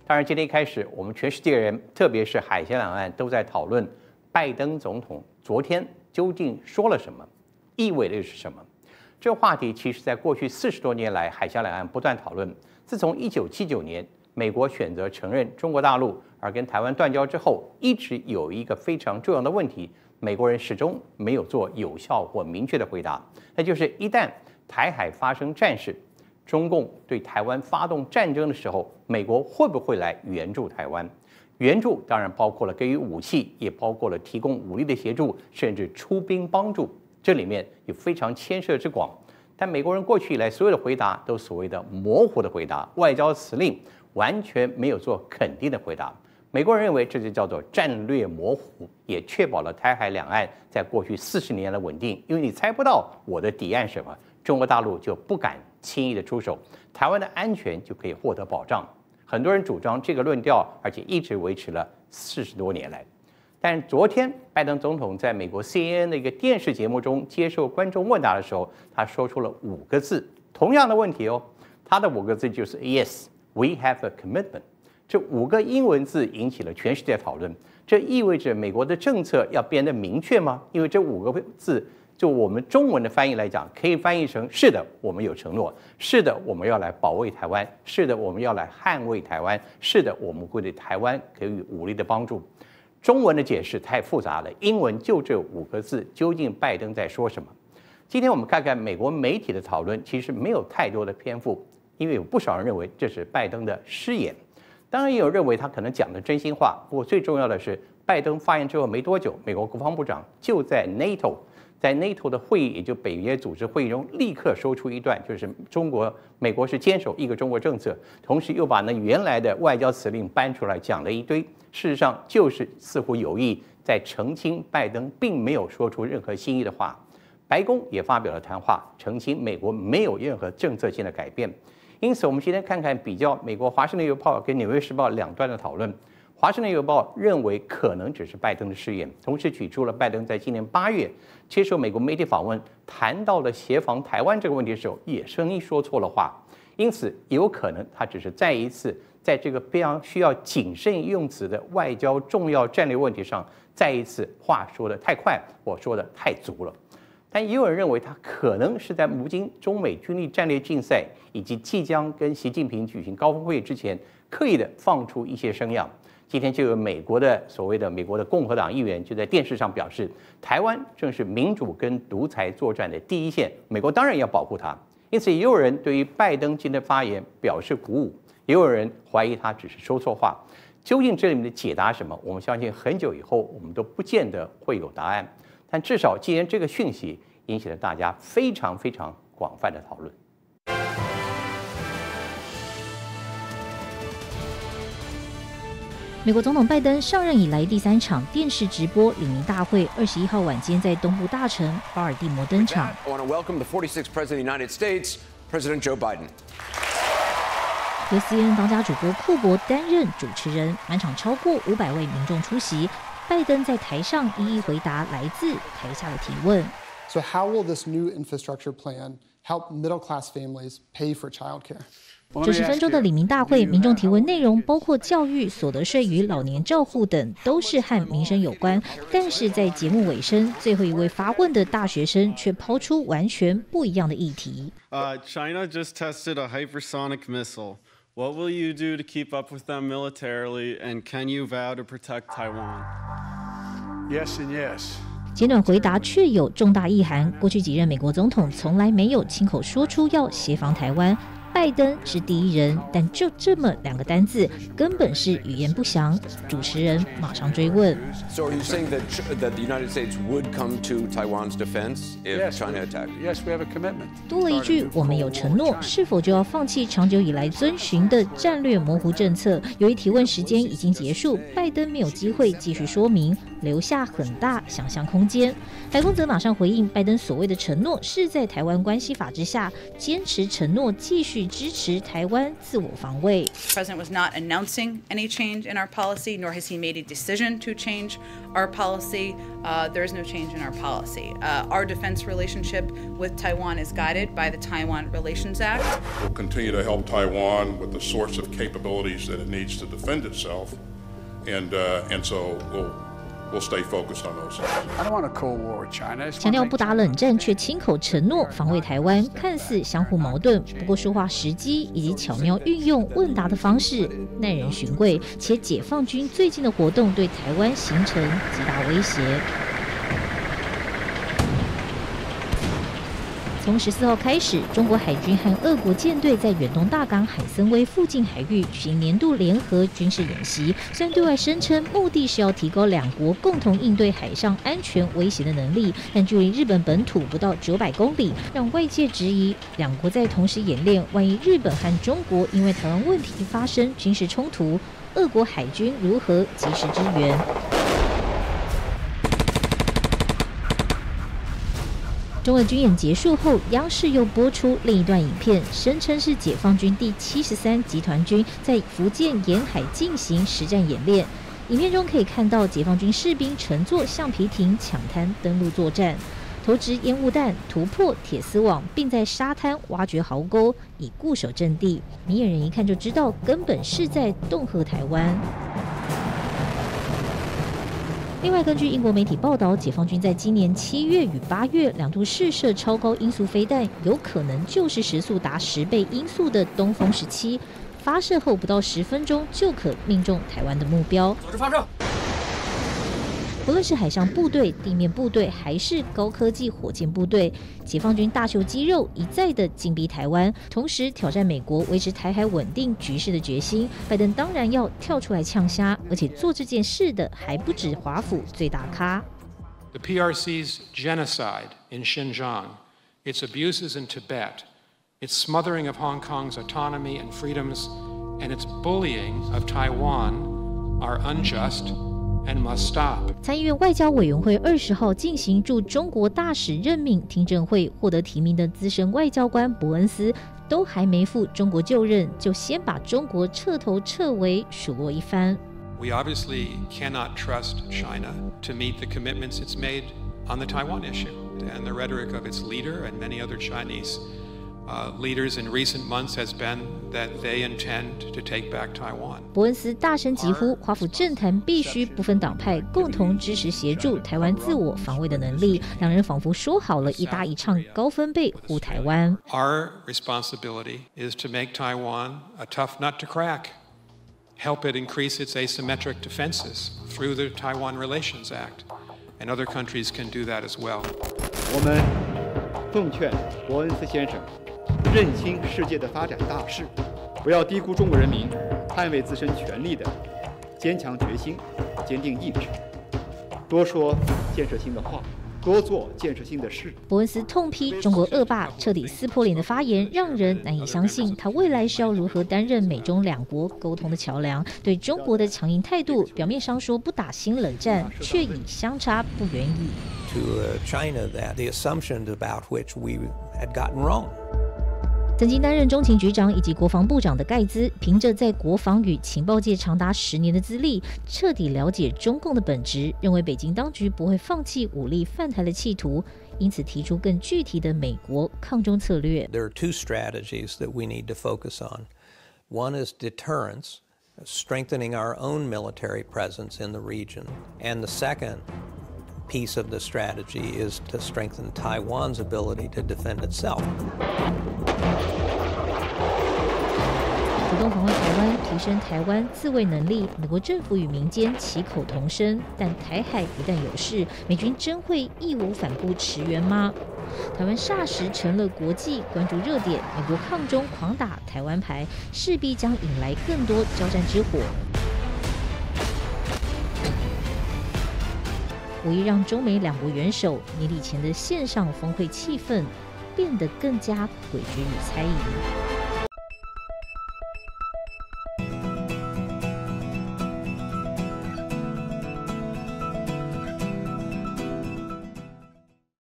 当然，今天开始，我们全世界人，特别是海峡两岸，都在讨论拜登总统昨天究竟说了什么，意味着是什么。这个话题其实在过去40多年来，海峡两岸不断讨论。自从1979年美国选择承认中国大陆而跟台湾断交之后，一直有一个非常重要的问题，美国人始终没有做有效或明确的回答，那就是一旦台海发生战事，中共对台湾发动战争的时候，美国会不会来援助台湾？援助当然包括了给予武器，也包括了提供武力的协助，甚至出兵帮助。这里面有非常牵涉之广。但美国人过去以来所有的回答都所谓的模糊的回答，外交辞令完全没有做肯定的回答。美国人认为这就叫做战略模糊，也确保了台海两岸在过去40年的稳定。因为你猜不到我的敌岸什么，中国大陆就不敢轻易的出手，台湾的安全就可以获得保障。很多人主张这个论调，而且一直维持了40多年来。但昨天，拜登总统在美国 CNN 的一个电视节目中接受观众问答的时候，他说出了5个字，同样的问题哦，他的5个字就是 Yes, we have a commitment。这5个英文字引起了全世界讨论。这意味着美国的政策要变得明确吗？因为这5个字，就我们中文的翻译来讲，可以翻译成：是的，我们有承诺；是的，我们要来保卫台湾；是的，我们要来捍卫台湾；是的，我们会对台湾给予武力的帮助。中文的解释太复杂了，英文就这5个字，究竟拜登在说什么？今天我们看看美国媒体的讨论，其实没有太多的篇幅，因为有不少人认为这是拜登的失言，当然也有认为他可能讲的真心话。不过最重要的是，拜登发言之后没多久，美国国防部长就在 NATO 的会议，也就北约组织会议中，立刻说出一段，就是美国是坚守一个中国政策，同时又把那原来的外交辞令搬出来讲了一堆。事实上，就是似乎有意在澄清拜登并没有说出任何新意的话。白宫也发表了谈话，澄清美国没有任何政策性的改变。因此，我们今天看看比较美国《华盛顿邮报》跟《纽约时报》两端的讨论。《华盛顿邮报》认为可能只是拜登的失言，同时举出了拜登在今年8月接受美国媒体访问，谈到了协防台湾这个问题的时候，也声音说错了话。因此，有可能他只是再一次在这个非常需要谨慎用词的外交重要战略问题上，再一次话说得太快，或说得太足了。但也有人认为，他可能是在如今中美军力战略竞赛以及即将跟习近平举行高峰会之前，刻意的放出一些声样。今天就有美国的共和党议员就在电视上表示，台湾正是民主跟独裁作战的第一线，美国当然要保护它。因此，也有人对于拜登今天的发言表示鼓舞，也有人怀疑他只是说错话。究竟这里面的解答什么？我们相信很久以后我们都不见得会有答案。但至少，既然这个讯息引起了大家非常非常广泛的讨论。 美国总统拜登上任以来第3场电视直播李明大会，21号晚间在东部大城巴尔的摩登场。 I want to welcome the 46th President of the United States, President Joe Biden. 由 CNN 当家主播库珀担任主持人，满场超过500位民众出席。拜登在台上一一回答来自台下的提问。 So how will this new infrastructure plan help middle-class families pay for childcare? 90分钟的李明大会，民众提问内容包括教育、所得税与老年照护等，都是和民生有关。但是在节目尾声，最后一位发问的大学生却抛出完全不一样的议题。 China just tested a hypersonic missile. What will you do to keep up with them militarily, and can you vow to protect Taiwan? Yes and yes. 简短回答却有重大意涵。过去几任美国总统从来没有亲口说出要协防台湾。拜登是第一人，但就这么2个单字，根本是语言不详。主持人马上追问 So are you saying that the United States would come to Taiwan's defense if China attacked? Yes, we have a commitment. 多了一句我们有承诺，是否就要放弃长久以来遵循的战略模糊政策？由于提问时间已经结束，拜登没有机会继续说明，留下很大想象空间。白宫则马上回应，拜登所谓的承诺是在台湾关系法之下，坚持承诺继续续支持台湾自我防卫。 The President was not announcing any change in our policy, nor has he made a decision to change our policy. There is no change in our policy. Our defense relationship with Taiwan is guided by the Taiwan Relations Act. We'll continue to help Taiwan with the sorts of capabilities that it needs to defend itself, and so we'll stay focused on those things. I don't want a Cold War with China. 强调不打冷战，却亲口承诺防卫台湾，看似相互矛盾。不过说话时机以及巧妙运用问答的方式耐人寻味，且解放军最近的活动对台湾形成极大威胁。从14号开始，中国海军和俄国舰队在远东大港海参崴附近海域举行年度联合军事演习。虽然对外声称目的是要提高两国共同应对海上安全威胁的能力，但距离日本本土不到900公里，让外界质疑两国在同时演练，万一日本和中国因为台湾问题发生军事冲突，俄国海军如何及时支援？中俄军演结束后，央视又播出另一段影片，声称是解放军第73集团军在福建沿海进行实战演练。影片中可以看到解放军士兵乘坐橡皮艇抢滩登陆作战，投掷烟雾弹、突破铁丝网，并在沙滩挖掘壕沟以固守阵地。明眼人一看就知道，根本是在恫吓台湾。另外，根据英国媒体报道，解放军在今年7月与8月两度试射超高音速飞弹，有可能就是时速达10倍音速的东风17，发射后不到10分钟就可命中台湾的目标。 组织发射。 不论是海上部队、地面部队，还是高科技火箭部队，解放军大秀肌肉，一再的紧逼台湾，同时挑战美国维持台海稳定局势的决心。拜登当然要跳出来呛虾，而且做这件事的还不止华府最大咖。 The PRC's genocide in Xinjiang, its abuses in Tibet, its smothering of Hong Kong's autonomy and freedoms, and its bullying of Taiwan are unjust.And must stop. 参议院外交委员会20号进行驻中国大使任命听证会，获得提名的资深外交官伯恩斯都还没赴中国就任，就先把中国彻头彻尾数落一番。 We obviously cannot trust China to meet the commitments it's made on the Taiwan issue, and the rhetoric of its leader and many other Chinese.Leaders in recent months has been that they intend to take back Taiwan. 伯恩斯大声疾呼，华府政坛必须不分党派，共同支持协助台湾自我防卫的能力。两人仿佛说好了一搭一唱，高分贝护台湾。 Our responsibility is to make Taiwan a tough nut to crack. Help it increase its asymmetric defenses through the Taiwan Relations Act, and other countries can do that as well. 我们奉劝伯恩斯先生。认清世界的发展大势，不要低估中国人民捍卫自身权利的坚强决心、坚定意志。多说建设性的话，多做建设性的事。 伯恩斯痛批中国恶霸彻底撕破脸的发言，让人难以相信他未来是要如何担任美中两国沟通的桥梁。对中国的强硬态度，表面上说不打新冷战，却以相差不远矣。 To China, that the assumptions about which we had gotten wrong. 曾经担任中情局长以及国防部长的盖兹，凭着在国防与情报界长达10年的资历，彻底了解中共的本质，认为北京当局不会放弃武力犯台的企图，因此提出更具体的美国抗中策略。 There are two strategies that we need to focus on. One is deterrence, strengthening our own military presence in the region, and the second piece of the strategy is to strengthen Taiwan's ability to defend itself. 主动防卫台湾，提升台湾自卫能力，美国政府与民间齐口同声。但台海一旦有事，美军真会义无反顾驰援吗？台湾霎时成了国际关注热点，美国抗中狂打台湾牌，势必将引来更多交战之火。无疑让中美两国元首年底前的线上峰会气氛变得更加诡谲与猜疑。